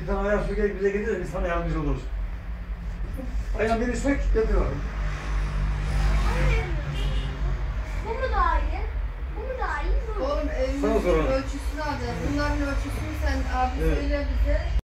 Bir tane ayağın söker bize gelir de biz sana yardımcı oluruz. Ayağın beni sök, getir bakalım. Bu mu daha iyi? Bu mu daha iyi? Bu mu? Oğlum Sana evimizin soralım. ölçüsünü alacağız. Bunların ölçüsünü sen abi Evet. söyle bize.